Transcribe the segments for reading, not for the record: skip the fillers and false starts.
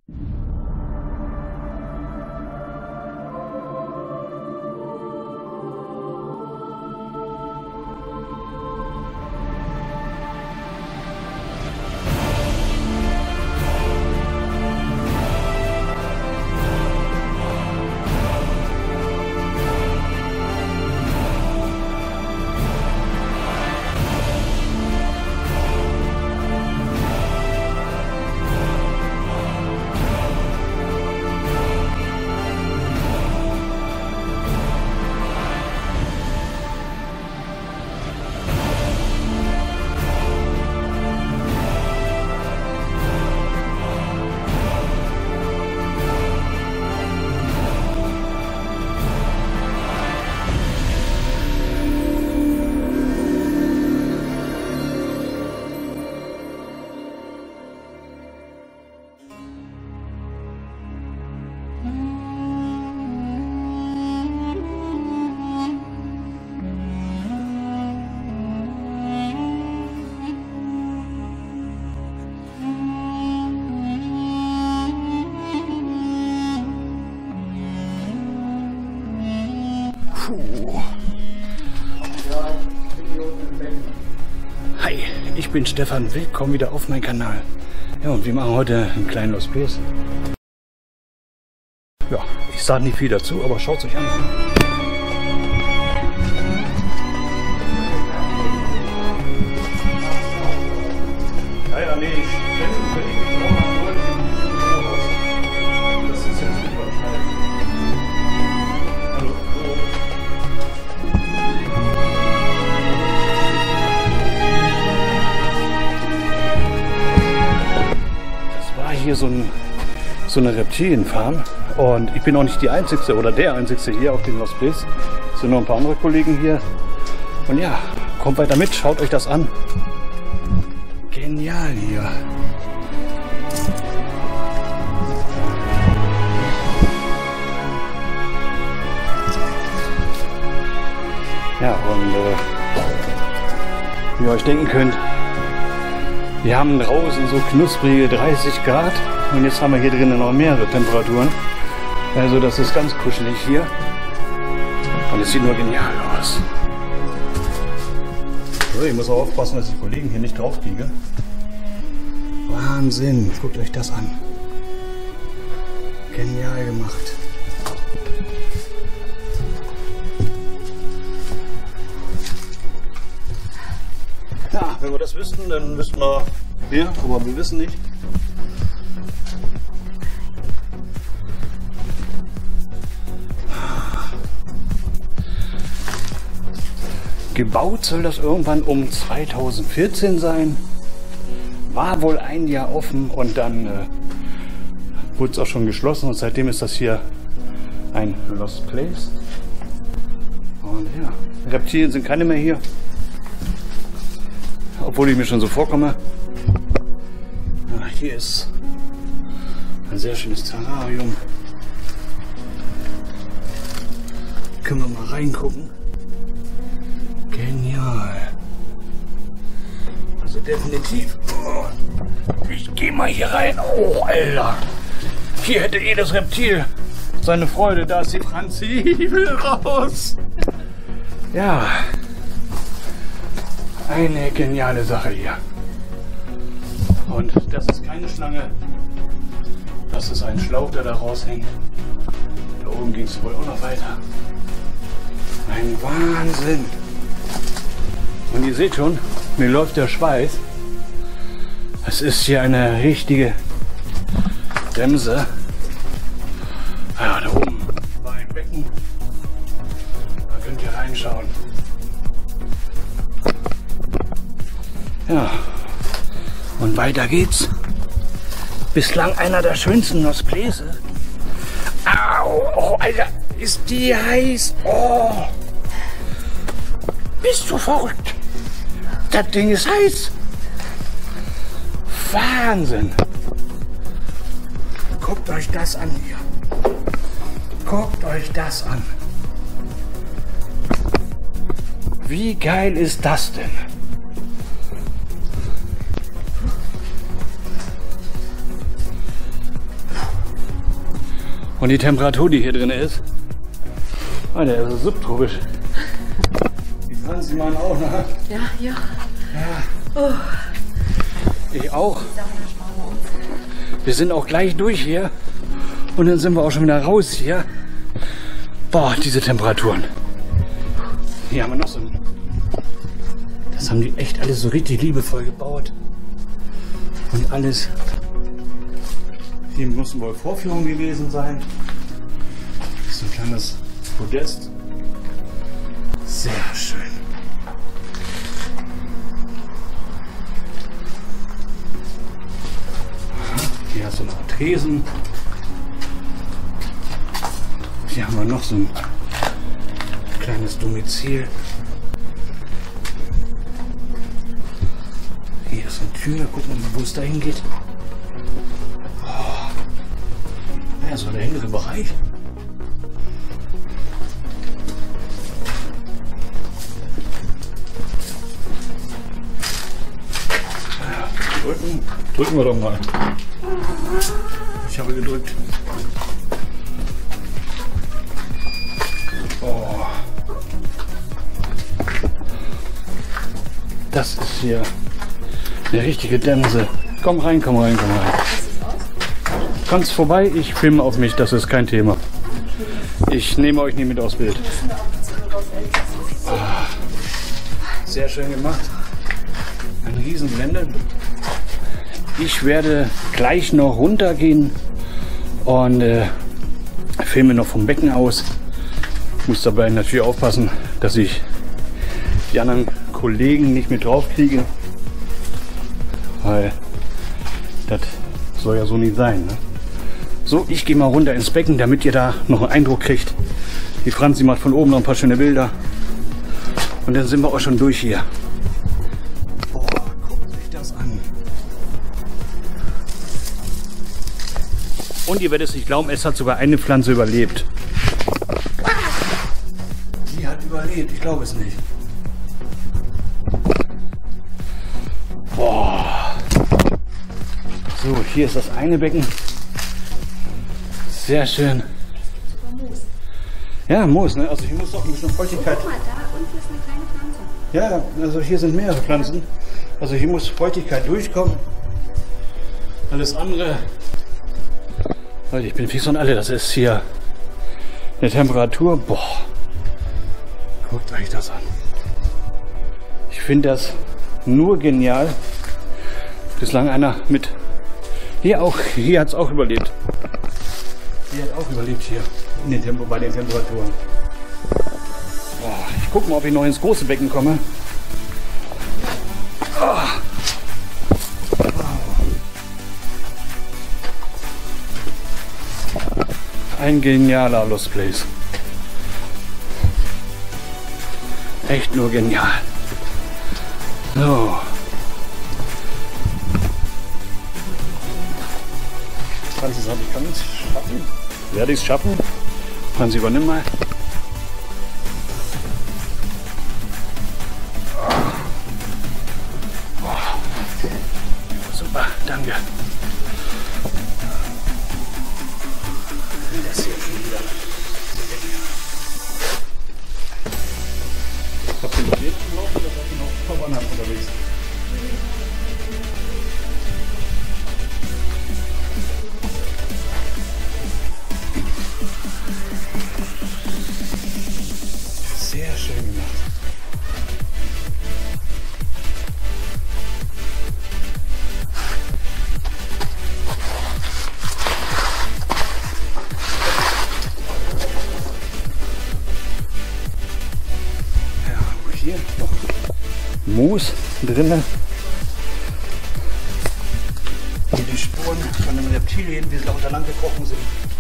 Hi, ich bin Stefan, willkommen wieder auf meinem Kanal. Ja, und wir machen heute einen kleinen Lost Place. Ja, ich sage nicht viel dazu, aber schaut es euch an. Ja, nee, das ist jetzt übertreiben. Hallo. Hier so eine Reptilienfarm und ich bin auch nicht die Einzige oder der Einzige hier auf dem Lost Place. Es sind noch ein paar andere Kollegen hier und ja, kommt weiter mit, schaut euch das an. Genial hier. Ja, und wie ihr euch denken könnt, wir haben draußen so knusprige 30 Grad und jetzt haben wir hier drinnen noch mehrere Temperaturen. Also das ist ganz kuschelig hier und es sieht nur genial aus. So, ich muss auch aufpassen, dass die Kollegen hier nicht drauf kriege. Wahnsinn, guckt euch das an. Genial gemacht. Ja, wenn wir das wüssten, dann wüssten wir hier, aber wir wissen nicht. Gebaut soll das irgendwann um 2014 sein. War wohl ein Jahr offen und dann wurde es auch schon geschlossen und seitdem ist das hier ein Lost Place. Und ja, Reptilien sind keine mehr hier. Obwohl ich mir schon so vorkomme. Ja, hier ist ein sehr schönes Terrarium. Können wir mal reingucken. Genial. Also definitiv. Oh, ich gehe mal hier rein. Oh, Alter. Hier hätte jedes Reptil seine Freude. Da ist die Franzi. Ich will raus. Ja. Eine geniale Sache hier. Und das ist keine Schlange. Das ist ein Schlauch, der da raushängt. Da oben ging es wohl auch noch weiter. Ein Wahnsinn. Und ihr seht schon, mir läuft der Schweiß. Es ist hier eine richtige Dämse. Ja, da oben war ein Becken. Da könnt ihr reinschauen. Ja, und weiter geht's. Bislang einer der schönsten Lost Places. Au, oh, Alter, ist die heiß. Oh, bist du verrückt? Das Ding ist heiß. Wahnsinn. Guckt euch das an hier. Guckt euch das an. Wie geil ist das denn? Und die Temperatur, die hier drin ist, der ist subtropisch. Die Franzi machen auch, ne? Ja, ja. Oh. Ich auch. Wir sind auch gleich durch hier. Und dann sind wir auch schon wieder raus hier. Boah, diese Temperaturen. Hier haben wir noch so ein... Das haben die echt alles so richtig liebevoll gebaut. Und alles. Hier müssen wohl Vorführungen gewesen sein. Das ist ein kleines Podest. Sehr schön. Hier hast du noch Tresen. Hier haben wir noch so ein kleines Domizil. Hier ist eine Tür. Gucken wir mal, wo es da hingeht. Oh. Ja, so der hintere Bereich. Drücken wir doch mal. Ich habe gedrückt. Oh. Das ist hier eine richtige Dämse. Komm rein, komm rein, komm rein. Kommst vorbei, ich filme auf mich, das ist kein Thema. Ich nehme euch nicht mit aufs Bild. Ah. Sehr schön gemacht. Ein Riesengelände. Ich werde gleich noch runtergehen und filme noch vom Becken aus. Muss dabei natürlich aufpassen, dass ich die anderen Kollegen nicht mit drauf kriege, weil das soll ja so nicht sein. Ne? So, ich gehe mal runter ins Becken, damit ihr da noch einen Eindruck kriegt. Die Franzi macht von oben noch ein paar schöne Bilder und dann sind wir auch schon durch hier. Boah, guckt euch das an. Und ihr werdet es nicht glauben, es hat sogar eine Pflanze überlebt. Die hat überlebt, ich glaube es nicht. Boah. So, hier ist das eine Becken. Sehr schön. Ja, Moos, ne? Also hier muss doch ein bisschen Feuchtigkeit. Guck mal, da unten ist eine kleine Pflanze. Ja, also hier sind mehrere Pflanzen. Also hier muss Feuchtigkeit durchkommen. Alles andere. Leute, ich bin fix und alle. Das ist hier eine Temperatur. Boah. Guckt euch das an. Ich finde das nur genial. Bislang einer mit. Hier hat es auch überlebt. Die hat auch überlebt hier in den bei den Temperaturen. Boah, ich gucke mal, ob ich noch ins große Becken komme. Oh. Ein genialer Lost Place. Echt nur genial. So. Franzi sagt, ich kann es schaffen. Werde ich es schaffen? Franzi, übernimm mal. Super, danke. Das hier schon wieder. Habt ihr noch jeden im Laufen oder seid ihr noch auf anderen unterwegs? Sehr schön gemacht. Ja, hier noch Moos drin. Hier die Spuren von den Reptilien, wie sie da unter lang gekrochen sind.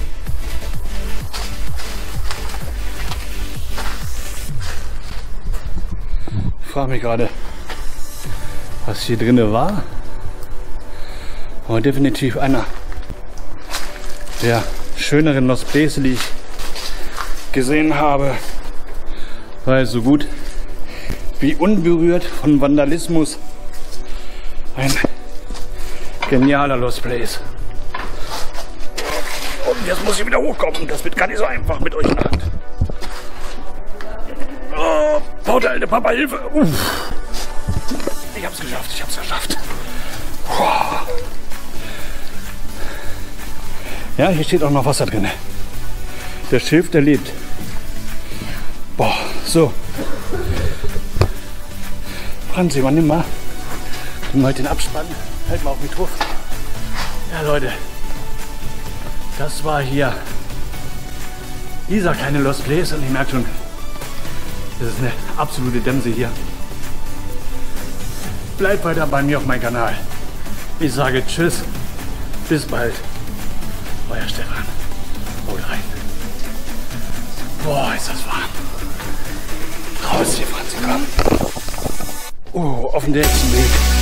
Ich frage mich gerade, was hier drin war. Aber definitiv einer der schöneren Lost Places, die ich gesehen habe. Weil so gut wie unberührt von Vandalismus ein genialer Lost Place. Und jetzt muss ich wieder hochkommen. Das wird gar nicht so einfach mit euch in der Hand. Oh, Portal, Papa, Hilfe. Ich hab's geschafft, ich hab's geschafft. Ja, hier steht auch noch Wasser drin. Der Schilf, der lebt. Boah, so. Franzi, nimm mal den Abspann. Halt mal auf mich drauf. Ja, Leute. Das war hier dieser kleine Lost Place und ich merke schon, das ist eine absolute Dämse hier. Bleibt weiter bei mir auf meinem Kanal. Ich sage tschüss, bis bald. Euer Stefan. Haut rein. Boah, ist das warm. Raus hier, Franzi, komm. Oh, auf den nächsten Weg.